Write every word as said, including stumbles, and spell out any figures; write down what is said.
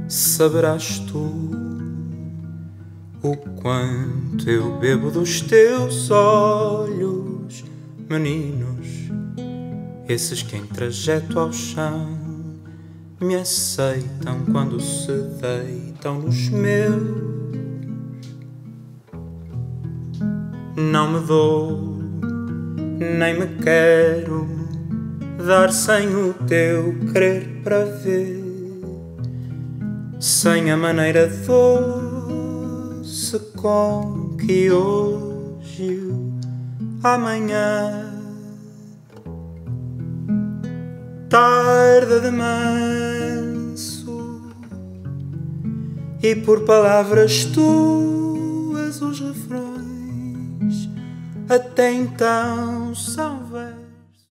saberás tu o quanto eu bebo dos teus olhos, meninos, esses que em trajeto ao chão me aceitam quando se deitam nos meus. Não me dou, nem me quero dar sem o teu querer para ver, sem a maneira doce com que hoje o amanhã tarda de manso, e por palavras tuas os refrões até então